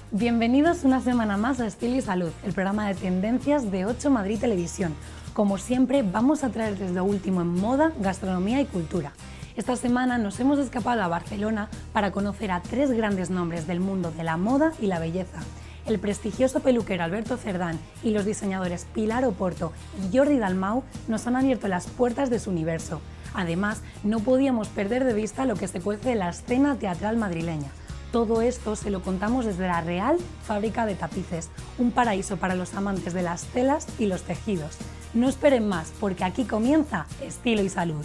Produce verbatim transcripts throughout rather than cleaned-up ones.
Bienvenidos una semana más a Estilo y Salud, el programa de tendencias de ocho Madrid Televisión. Como siempre, vamos a traerles lo último en moda, gastronomía y cultura. Esta semana nos hemos escapado a Barcelona para conocer a tres grandes nombres del mundo de la moda y la belleza. El prestigioso peluquero Alberto Cerdán y los diseñadores Pilar Oporto y Jordi Dalmau nos han abierto las puertas de su universo. Además, no podíamos perder de vista lo que se cuece en la escena teatral madrileña. Todo esto se lo contamos desde la Real Fábrica de Tapices, un paraíso para los amantes de las telas y los tejidos. No esperen más, porque aquí comienza Estilo y Salud.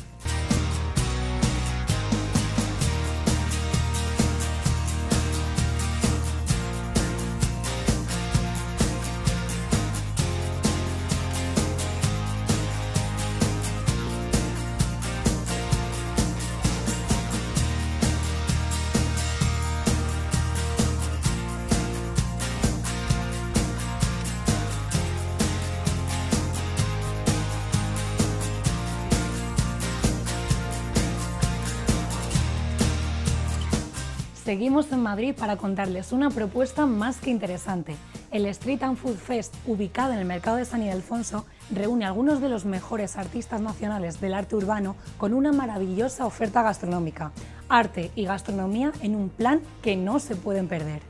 Seguimos en Madrid para contarles una propuesta más que interesante. El Street and Food Fest, ubicado en el mercado de San Ildefonso, reúne a algunos de los mejores artistas nacionales del arte urbano con una maravillosa oferta gastronómica. Arte y gastronomía en un plan que no se pueden perder.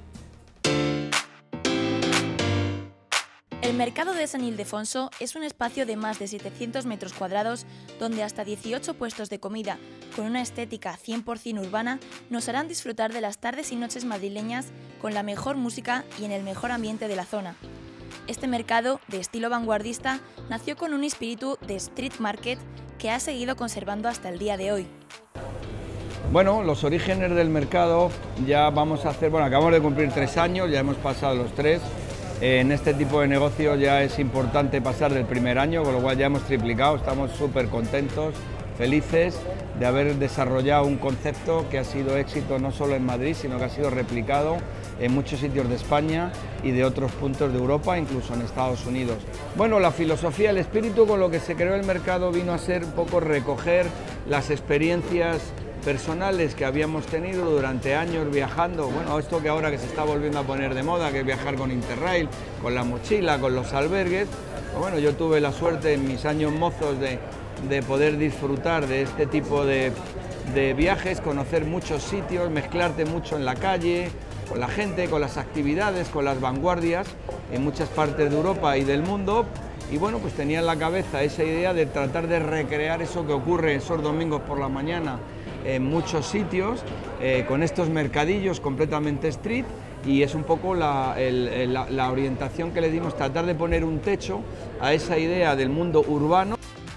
El mercado de San Ildefonso es un espacio de más de setecientos metros cuadrados donde hasta dieciocho puestos de comida con una estética cien por cien urbana nos harán disfrutar de las tardes y noches madrileñas con la mejor música y en el mejor ambiente de la zona. Este mercado, de estilo vanguardista, nació con un espíritu de street market que ha seguido conservando hasta el día de hoy. Bueno, los orígenes del mercado ya vamos a hacer, bueno, acabamos de cumplir tres años, ya hemos pasado los tres. En este tipo de negocio ya es importante pasar del primer año, con lo cual ya hemos triplicado, estamos súper contentos, felices de haber desarrollado un concepto que ha sido éxito no solo en Madrid, sino que ha sido replicado en muchos sitios de España y de otros puntos de Europa, incluso en Estados Unidos. Bueno, la filosofía, el espíritu con lo que se creó el mercado vino a ser un poco recoger las experiencias personales que habíamos tenido durante años viajando, bueno, esto que ahora que se está volviendo a poner de moda, que es viajar con Interrail, con la mochila, con los albergues. Bueno, yo tuve la suerte en mis años mozos de, de poder disfrutar de este tipo de, de viajes, conocer muchos sitios, mezclarte mucho en la calle, con la gente, con las actividades, con las vanguardias en muchas partes de Europa y del mundo. Y bueno, pues tenía en la cabeza esa idea de tratar de recrear eso que ocurre esos domingos por la mañana en muchos sitios, eh, con estos mercadillos completamente street, y es un poco la, el, la, la orientación que le dimos, tratar de poner un techo a esa idea del mundo urbano.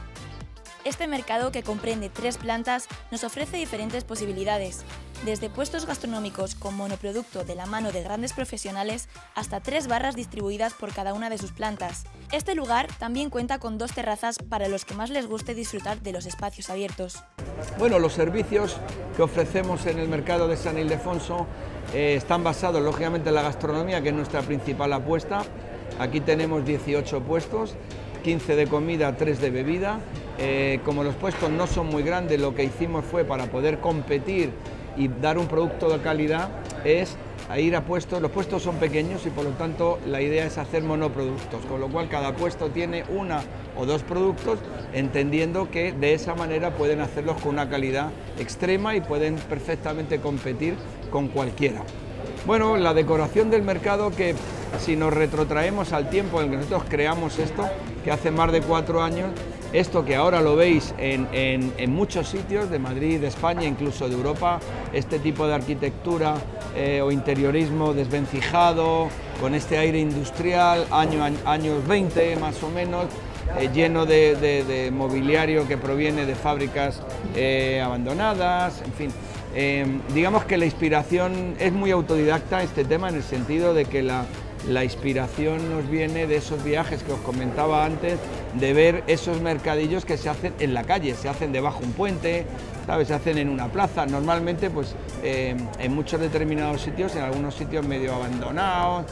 Este mercado, que comprende tres plantas, nos ofrece diferentes posibilidades, desde puestos gastronómicos con monoproducto de la mano de grandes profesionales hasta tres barras distribuidas por cada una de sus plantas. Este lugar también cuenta con dos terrazas para los que más les guste disfrutar de los espacios abiertos. Bueno, los servicios que ofrecemos en el mercado de San Ildefonso eh, están basados lógicamente en la gastronomía, que es nuestra principal apuesta. Aquí tenemos dieciocho puestos, quince de comida, tres de bebida. Eh, como los puestos no son muy grandes, lo que hicimos fue, para poder competir y dar un producto de calidad, es a ir a puestos, los puestos son pequeños y por lo tanto la idea es hacer monoproductos, con lo cual cada puesto tiene una o dos productos, entendiendo que de esa manera pueden hacerlos con una calidad extrema y pueden perfectamente competir con cualquiera. Bueno, la decoración del mercado, que si nos retrotraemos al tiempo en que nosotros creamos esto, que hace más de cuatro años, esto que ahora lo veis en, en, en muchos sitios de Madrid, de España, incluso de Europa, este tipo de arquitectura eh, o interiorismo desvencijado, con este aire industrial, año, años veinte más o menos, eh, lleno de, de, de mobiliario que proviene de fábricas eh, abandonadas, en fin. Eh, digamos que la inspiración es muy autodidacta, este tema, en el sentido de que la, la inspiración nos viene de esos viajes que os comentaba antes, de ver esos mercadillos que se hacen en la calle, se hacen debajo de un puente, ¿sabes? Se hacen en una plaza, normalmente pues eh, en muchos determinados sitios, en algunos sitios medio abandonados.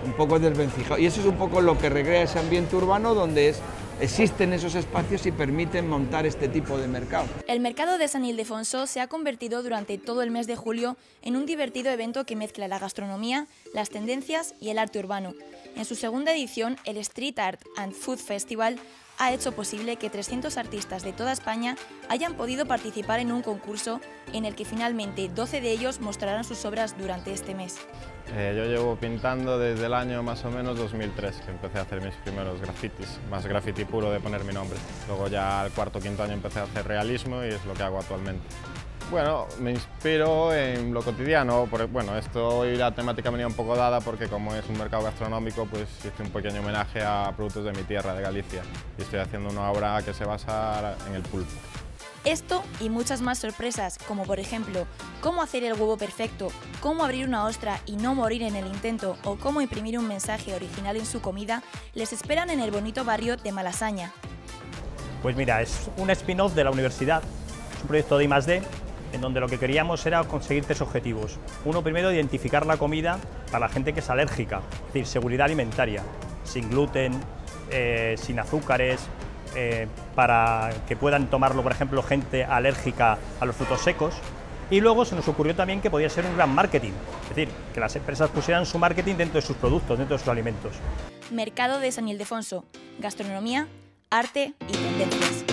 un poco desvencijado. Y eso es un poco lo que recrea ese ambiente urbano donde es, existen esos espacios y permiten montar este tipo de mercado. El mercado de San Ildefonso se ha convertido durante todo el mes de julio en un divertido evento que mezcla la gastronomía, las tendencias y el arte urbano. En su segunda edición, el Street Art and Food Festival ha hecho posible que trescientos artistas de toda España hayan podido participar en un concurso en el que finalmente doce de ellos mostrarán sus obras durante este mes. Eh, yo llevo pintando desde el año más o menos dos mil tres, que empecé a hacer mis primeros grafitis, más graffiti puro de poner mi nombre. Luego ya al cuarto o quinto año empecé a hacer realismo y es lo que hago actualmente. Bueno, me inspiro en lo cotidiano, porque, bueno, esto hoy la temática venía un poco dada porque como es un mercado gastronómico, pues hice un pequeño homenaje a productos de mi tierra, de Galicia, y estoy haciendo una obra que se basa en el pulpo. Esto y muchas más sorpresas, como por ejemplo, cómo hacer el huevo perfecto, cómo abrir una ostra y no morir en el intento o cómo imprimir un mensaje original en su comida, les esperan en el bonito barrio de Malasaña. Pues mira, es un spin-off de la universidad, es un proyecto de I más D, en donde lo que queríamos era conseguir tres objetivos. Uno, primero, identificar la comida para la gente que es alérgica, es decir, seguridad alimentaria, sin gluten, eh, sin azúcares, eh, para que puedan tomarlo, por ejemplo, gente alérgica a los frutos secos. Y luego se nos ocurrió también que podía ser un gran marketing, es decir, que las empresas pusieran su marketing dentro de sus productos, dentro de sus alimentos. Mercado de San Ildefonso, gastronomía, arte y tendencias.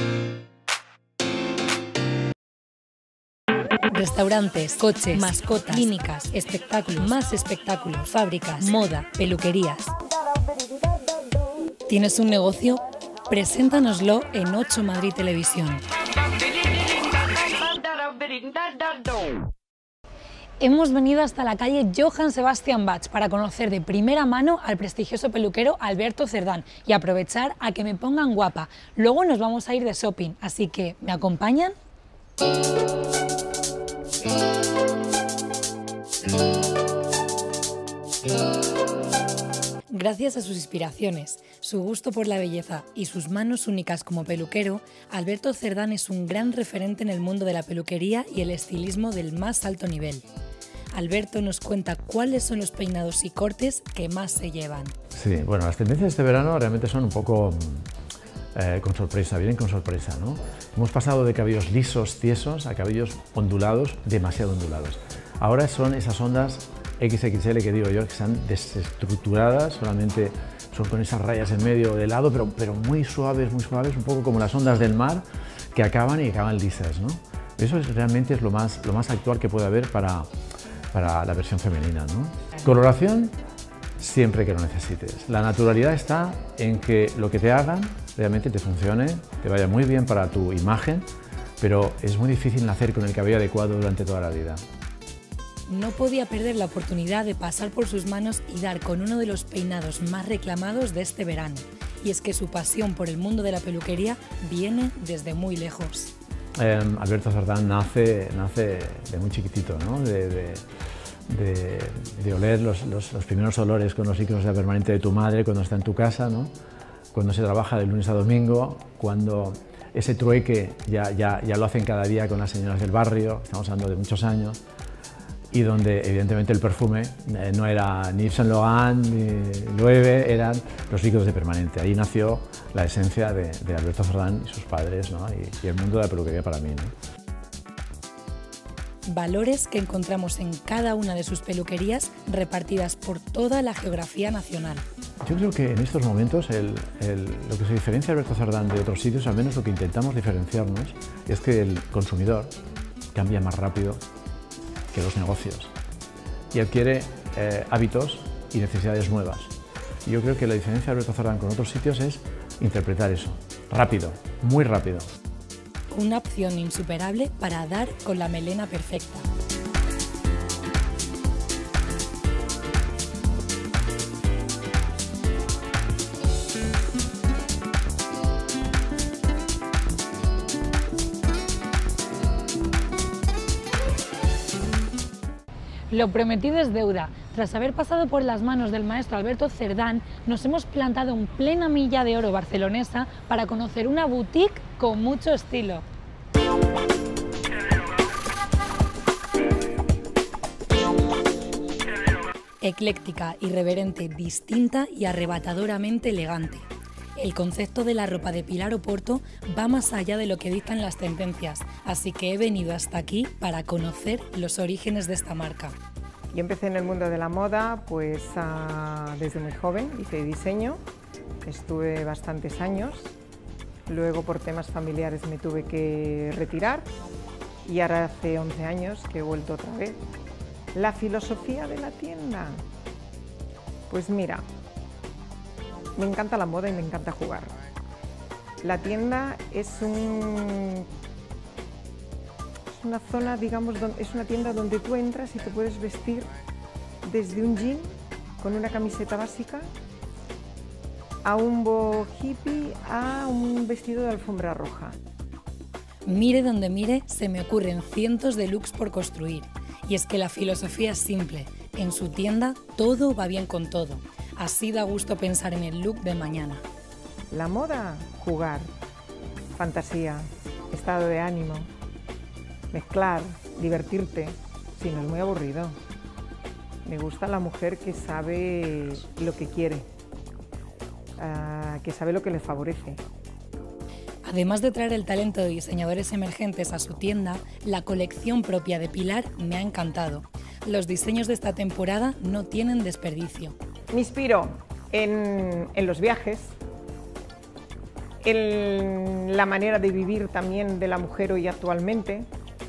Restaurantes, coches, mascotas, clínicas, espectáculos, más espectáculos, fábricas, moda, peluquerías. ¿Tienes un negocio? Preséntanoslo en ocho Madrid Televisión. Hemos venido hasta la calle Johann Sebastian Bach para conocer de primera mano al prestigioso peluquero Alberto Cerdán y aprovechar a que me pongan guapa. Luego nos vamos a ir de shopping, así que ¿me acompañan? Gracias a sus inspiraciones, su gusto por la belleza y sus manos únicas como peluquero, Alberto Cerdán es un gran referente en el mundo de la peluquería y el estilismo del más alto nivel. Alberto nos cuenta cuáles son los peinados y cortes que más se llevan. Sí, bueno, las tendencias de este verano realmente son un poco eh, con sorpresa, vienen con sorpresa, ¿no? Hemos pasado de cabellos lisos, tiesos, a cabellos ondulados, demasiado ondulados. Ahora son esas ondas equis equis ele que digo yo, que están desestructuradas, solamente son con esas rayas en medio de lado, pero, pero muy suaves, muy suaves, un poco como las ondas del mar, que acaban y acaban lisas, ¿no? Eso es, realmente es lo más, lo más actual que puede haber para, para la versión femenina, ¿no? Coloración, siempre que lo necesites. La naturalidad está en que lo que te hagan realmente te funcione, te vaya muy bien para tu imagen, pero es muy difícil nacer con el cabello adecuado durante toda la vida. No podía perder la oportunidad de pasar por sus manos y dar con uno de los peinados más reclamados de este verano. Y es que su pasión por el mundo de la peluquería viene desde muy lejos. Eh, Alberto Cerdán nace, nace de muy chiquitito, ¿no? de, de, de, de oler los, los, los primeros olores con los icos de permanente de tu madre cuando está en tu casa, ¿no? Cuando se trabaja de lunes a domingo, cuando ese trueque ya, ya, ya lo hacen cada día con las señoras del barrio, estamos hablando de muchos años, y donde evidentemente el perfume eh, no era ni Yves Saint Laurent ni Loewe, eran los líquidos de permanente. Ahí nació la esencia de, de Alberto Cerdán y sus padres, ¿no? y, y el mundo de la peluquería para mí, ¿no? Valores que encontramos en cada una de sus peluquerías repartidas por toda la geografía nacional. Yo creo que en estos momentos el, el, lo que se diferencia a Alberto Cerdán de otros sitios, al menos lo que intentamos diferenciarnos, es que el consumidor cambia más rápido que los negocios y adquiere eh, hábitos y necesidades nuevas. Y yo creo que la diferencia de Alberto Cerdán con otros sitios es interpretar eso, rápido, muy rápido. Una opción insuperable para dar con la melena perfecta. Lo prometido es deuda. Tras haber pasado por las manos del maestro Alberto Cerdán, nos hemos plantado en plena milla de oro barcelonesa para conocer una boutique con mucho estilo. Ecléctica, irreverente, distinta y arrebatadoramente elegante. El concepto de la ropa de Pilar Oporto va más allá de lo que dictan las tendencias, así que he venido hasta aquí para conocer los orígenes de esta marca. Yo empecé en el mundo de la moda pues uh, desde muy joven, hice diseño, estuve bastantes años, luego por temas familiares me tuve que retirar y ahora hace once años que he vuelto otra vez. La filosofía de la tienda, pues mira, me encanta la moda y me encanta jugar. La tienda es, un, es una zona, digamos, donde, es una tienda donde tú entras y te puedes vestir desde un jean con una camiseta básica a un boho hippie a un vestido de alfombra roja. Mire donde mire, se me ocurren cientos de looks por construir. Y es que la filosofía es simple, en su tienda todo va bien con todo, así da gusto pensar en el look de mañana. La moda, jugar, fantasía, estado de ánimo, mezclar, divertirte, si no es muy aburrido. Me gusta la mujer que sabe lo que quiere, uh, que sabe lo que le favorece. Además de traer el talento de diseñadores emergentes a su tienda, la colección propia de Pilar me ha encantado. Los diseños de esta temporada no tienen desperdicio. Me inspiro en, en los viajes, en la manera de vivir también de la mujer hoy actualmente.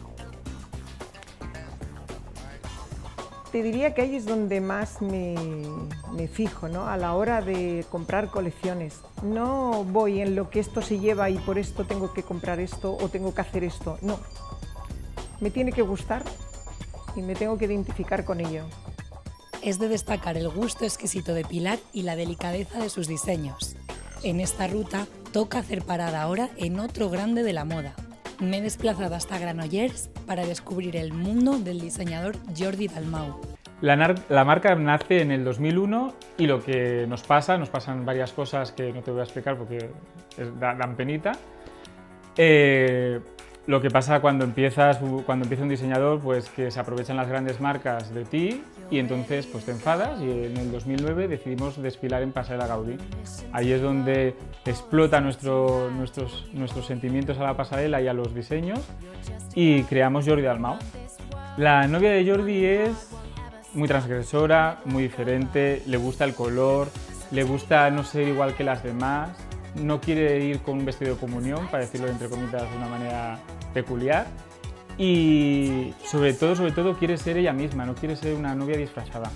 Te diría que ahí es donde más me, me fijo, ¿no? A la hora de comprar colecciones. No voy en lo que esto se lleva y por esto tengo que comprar esto o tengo que hacer esto. No, me tiene que gustar y me tengo que identificar con ello. Es de destacar el gusto exquisito de Pilar y la delicadeza de sus diseños. En esta ruta toca hacer parada ahora en otro grande de la moda. Me he desplazado hasta Granollers para descubrir el mundo del diseñador Jordi Dalmau. La, la marca nace en el dos mil uno y lo que nos pasa, nos pasan varias cosas que no te voy a explicar porque es, da, dan penita. Eh, lo que pasa cuando empiezas, cuando empieza un diseñador, pues que se aprovechan las grandes marcas de ti y entonces pues te enfadas, y en el dos mil nueve decidimos desfilar en Pasarela Gaudí. Ahí es donde explota nuestro, nuestros, nuestros sentimientos a la pasarela y a los diseños y creamos Jordi Dalmau. La novia de Jordi es muy transgresora, muy diferente, le gusta el color, le gusta no ser igual que las demás, no quiere ir con un vestido de comunión, para decirlo entre comillas de una manera peculiar, y sobre todo, sobre todo quiere ser ella misma, no quiere ser una novia disfrazada.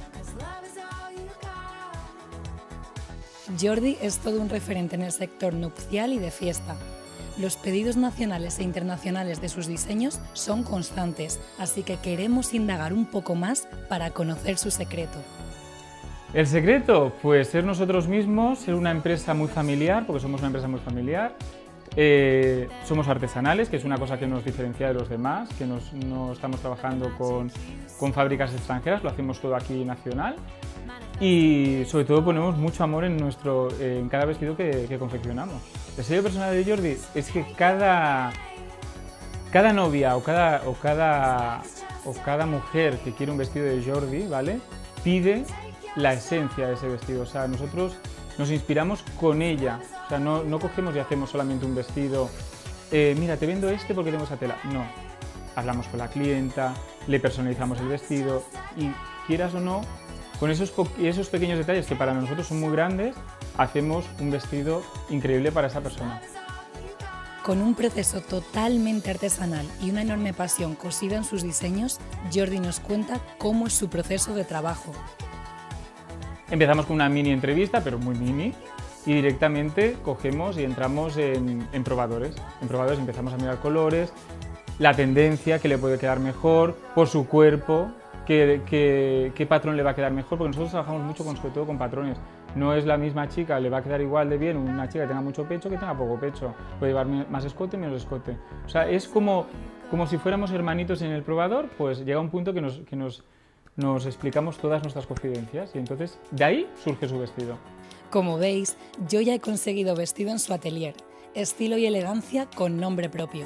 Jordi es todo un referente en el sector nupcial y de fiesta. Los pedidos nacionales e internacionales de sus diseños son constantes, así que queremos indagar un poco más para conocer su secreto. El secreto, pues ser nosotros mismos, ser una empresa muy familiar, porque somos una empresa muy familiar. Eh, somos artesanales, que es una cosa que nos diferencia de los demás, que nos, no estamos trabajando con, con fábricas extranjeras, lo hacemos todo aquí nacional. Y sobre todo ponemos mucho amor en, nuestro, eh, en cada vestido que, que confeccionamos. El sello personal de Jordi es que cada, cada novia o cada, o, cada, o cada mujer que quiere un vestido de Jordi, ¿vale?, pide la esencia de ese vestido. O sea, nosotros nos inspiramos con ella. O sea, no, no cogemos y hacemos solamente un vestido, eh, mira, te vendo este porque tengo esa tela. No, hablamos con la clienta, le personalizamos el vestido y, quieras o no, con esos, esos pequeños detalles que para nosotros son muy grandes, hacemos un vestido increíble para esa persona. Con un proceso totalmente artesanal y una enorme pasión cosida en sus diseños, Jordi nos cuenta cómo es su proceso de trabajo. Empezamos con una mini entrevista, pero muy mini, y directamente cogemos y entramos en, en probadores. En probadores empezamos a mirar colores, la tendencia, qué le puede quedar mejor, por su cuerpo, qué, qué, qué patrón le va a quedar mejor, porque nosotros trabajamos mucho con, sobre todo con patrones. No es la misma chica, le va a quedar igual de bien una chica que tenga mucho pecho que tenga poco pecho. Puede llevar más escote, menos escote. O sea, es como, como si fuéramos hermanitos en el probador, pues llega un punto que nos, que nos, nos explicamos todas nuestras confidencias y entonces de ahí surge su vestido. Como veis, yo ya he conseguido vestido en su atelier. Estilo y elegancia con nombre propio.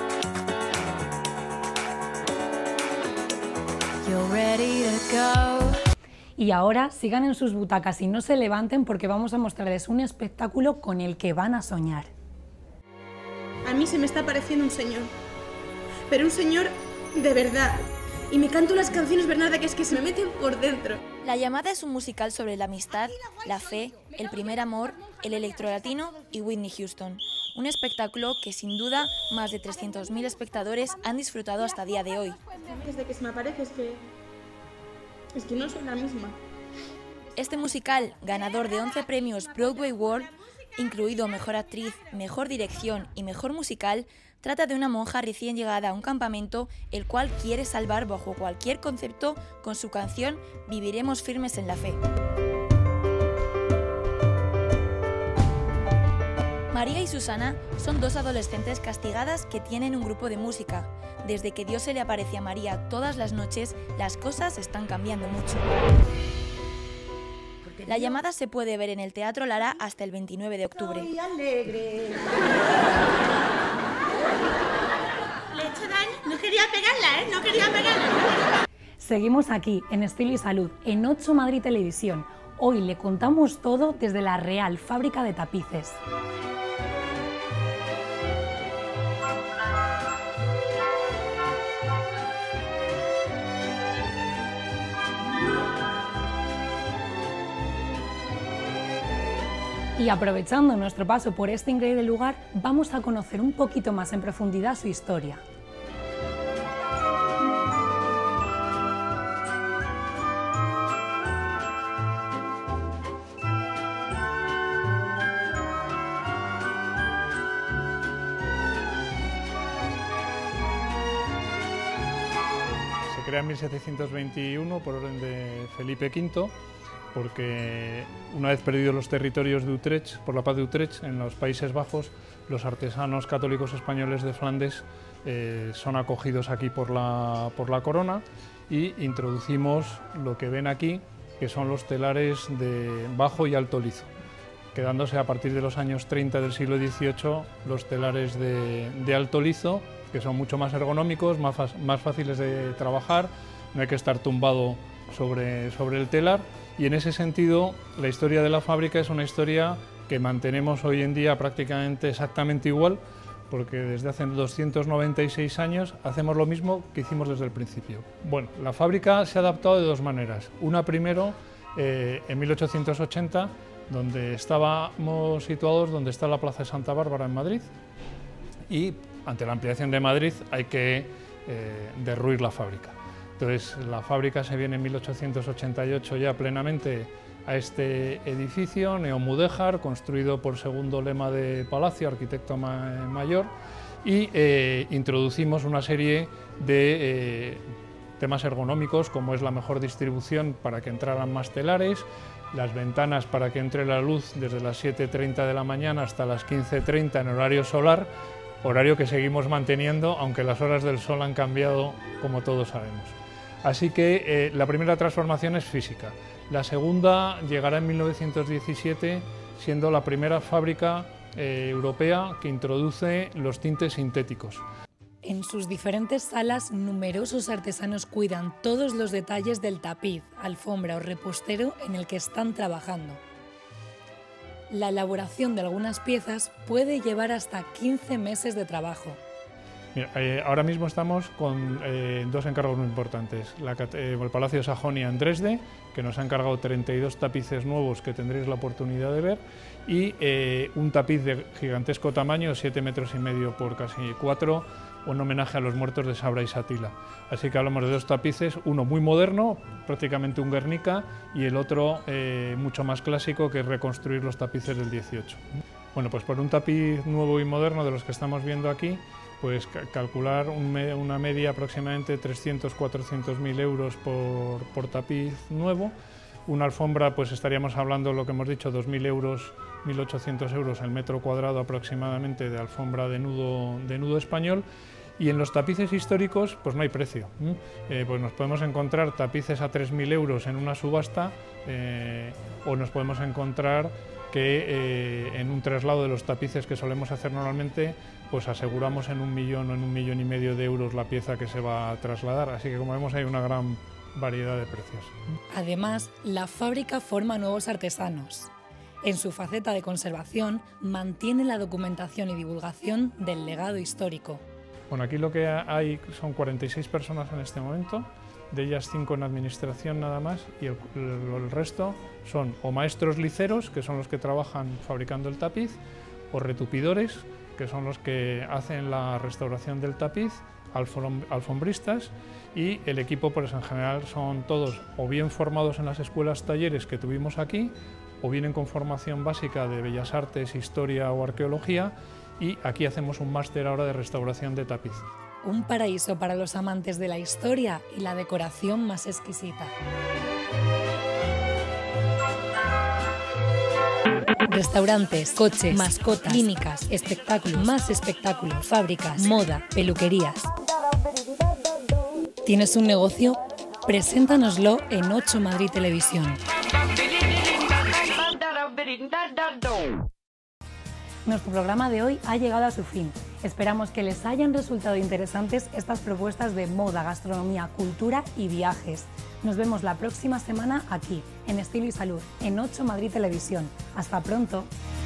You're ready to go. Y ahora sigan en sus butacas y no se levanten porque vamos a mostrarles un espectáculo con el que van a soñar. A mí se me está apareciendo un señor, pero un señor de verdad. Y me canto las canciones, Bernarda, que es que se me meten por dentro. La Llamada es un musical sobre la amistad, la fe, el primer amor, el electrolatino y Whitney Houston. Un espectáculo que sin duda más de trescientos mil espectadores han disfrutado hasta el día de hoy. Desde que se me aparece es que... es que no soy la misma. Este musical, ganador de once premios Broadway World, incluido Mejor Actriz, Mejor Dirección y Mejor Musical, trata de una monja recién llegada a un campamento, el cual quiere salvar bajo cualquier concepto con su canción Viviremos firmes en la fe. María y Susana son dos adolescentes castigadas que tienen un grupo de música. Desde que Dios se le aparece a María todas las noches, las cosas están cambiando mucho. La Llamada se puede ver en el Teatro Lara hasta el veintinueve de octubre. Soy alegre. Le he hecho daño. No quería pegarla, ¿eh? No quería pegarla. Seguimos aquí, en Estilo y Salud, en ocho Madrid Televisión. Hoy le contamos todo desde la Real Fábrica de Tapices. Y aprovechando nuestro paso por este increíble lugar, vamos a conocer un poquito más en profundidad su historia. Se crea en mil setecientos veintiuno por orden de Felipe quinto, porque una vez perdidos los territorios de Utrecht, por la paz de Utrecht, en los Países Bajos, los artesanos católicos españoles de Flandes eh, son acogidos aquí por la, por la corona y introducimos lo que ven aquí, que son los telares de bajo y alto lizo, quedándose a partir de los años treinta del siglo dieciocho los telares de, de alto lizo, que son mucho más ergonómicos, más, más fáciles de trabajar, no hay que estar tumbado sobre, sobre el telar. Y en ese sentido, la historia de la fábrica es una historia que mantenemos hoy en día prácticamente exactamente igual, porque desde hace doscientos noventa y seis años hacemos lo mismo que hicimos desde el principio. Bueno, la fábrica se ha adaptado de dos maneras. Una primero, eh, en mil ochocientos ochenta, donde estábamos situados, donde está la Plaza de Santa Bárbara en Madrid, y ante la ampliación de Madrid hay que eh, derruir la fábrica. Entonces, la fábrica se viene en mil ochocientos ochenta y ocho ya plenamente a este edificio neomudéjar, construido por Segundo Lema de Palacio, arquitecto ma mayor, y eh, introducimos una serie de eh, temas ergonómicos, como es la mejor distribución para que entraran más telares, las ventanas para que entre la luz desde las siete treinta de la mañana hasta las quince treinta en horario solar, horario que seguimos manteniendo, aunque las horas del sol han cambiado, como todos sabemos. Así que eh, la primera transformación es física. La segunda llegará en mil novecientos diecisiete, siendo la primera fábrica eh, europea que introduce los tintes sintéticos. En sus diferentes salas, numerosos artesanos cuidan todos los detalles del tapiz, alfombra o repostero en el que están trabajando. La elaboración de algunas piezas puede llevar hasta quince meses de trabajo. Mira, eh, ahora mismo estamos con eh, dos encargos muy importantes. La, eh, el Palacio Sajonia en Dresde, que nos ha encargado treinta y dos tapices nuevos que tendréis la oportunidad de ver, y eh, un tapiz de gigantesco tamaño, siete metros y medio por casi cuatro, un homenaje a los muertos de Sabra y Satila. Así que hablamos de dos tapices, uno muy moderno, prácticamente un Guernica, y el otro eh, mucho más clásico, que es reconstruir los tapices del dieciocho. Bueno, pues por un tapiz nuevo y moderno de los que estamos viendo aquí, pues calcular un me una media aproximadamente trescientos a cuatrocientos mil euros por, por tapiz nuevo. Una alfombra, pues estaríamos hablando, lo que hemos dicho, dos mil euros, mil ochocientos euros el metro cuadrado aproximadamente de alfombra de nudo, de nudo español. Y en los tapices históricos, pues no hay precio. Eh, pues nos podemos encontrar tapices a tres mil euros en una subasta, eh, o nos podemos encontrar que eh, en un traslado de los tapices que solemos hacer normalmente, pues aseguramos en un millón o en un millón y medio de euros la pieza que se va a trasladar. Así que, como vemos, hay una gran variedad de precios. Además, la fábrica forma nuevos artesanos. En su faceta de conservación, mantiene la documentación y divulgación del legado histórico. Bueno, aquí lo que hay son cuarenta y seis personas en este momento, de ellas cinco en administración nada más, y el, el, el resto son o maestros liceros, que son los que trabajan fabricando el tapiz, o retupidores, que son los que hacen la restauración del tapiz, alfombristas, y el equipo pues en general son todos o bien formados en las escuelas talleres que tuvimos aquí, o vienen con formación básica de Bellas Artes, Historia o Arqueología, y aquí hacemos un máster ahora de restauración de tapiz. Un paraíso para los amantes de la historia y la decoración más exquisita. Restaurantes, coches, mascotas, clínicas, espectáculos, más espectáculos, fábricas, moda, peluquerías. ¿Tienes un negocio? Preséntanoslo en ocho Madrid Televisión. Nuestro programa de hoy ha llegado a su fin. Esperamos que les hayan resultado interesantes estas propuestas de moda, gastronomía, cultura y viajes. Nos vemos la próxima semana aquí, en Estilo y Salud, en ocho Madrid Televisión. Hasta pronto.